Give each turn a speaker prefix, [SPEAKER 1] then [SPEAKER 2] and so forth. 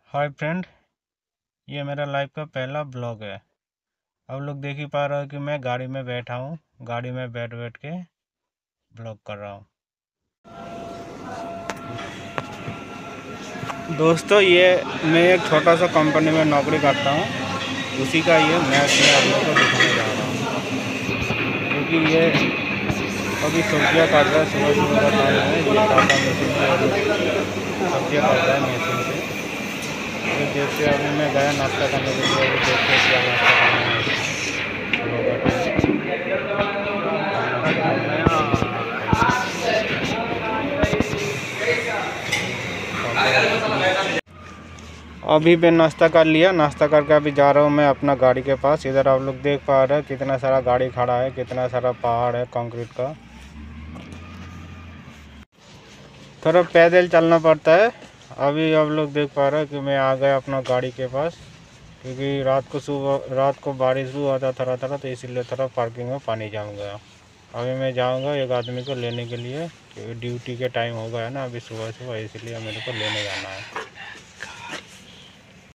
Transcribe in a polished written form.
[SPEAKER 1] Hi friend, ये मेरा life का पहला ब्लॉग है। अब लोग देख ही पा रहे हो कि मैं गाड़ी में बैठा हूँ। गाड़ी में बैठ बैठ के ब्लॉग कर रहा हूँ। दोस्तों, ये मैं एक छोटा सा कंपनी में नौकरी करता हूँ, उसी का ये मैच मैं आप लोग को दिखाने जा रहा हूँ। क्योंकि ये अभी सब्जियाँ काट रहा है, सुबह सुबह का टाइम है। ये काटा मशीन से सब्जियाँ काट रहा है मशीन से। अभी देखते अभी मैं गया नाश्ता करने के लिए। अभी देखते क्या नाश्ता करना है। सुबह का टाइम नाश्ता करने जा रहा हूँ। अभी मैं नाश्ता कर लिया। नाश्ता करके अभी जा रहा हूँ मैं अपना गाड़ी के पास। इधर आप लोग देख पा रहे हैं कितना सारा गाड़ी खड़ा है, कितना सारा पहाड़ है कंक्रीट का। थोड़ा पैदल चलना पड़ता है। अभी आप लोग देख पा रहे हैं कि मैं आ गया अपना गाड़ी के पास, क्योंकि रात को बारिश भी हुआ था थोड़ा तो इसीलिए थोड़ा पार्किंग में पानी जम गया। अभी मैं जाऊंगा एक आदमी को लेने के लिए, क्योंकि ड्यूटी के टाइम हो गया है ना अभी सुबह सुबह, इसलिए मेरे को लेने जाना है।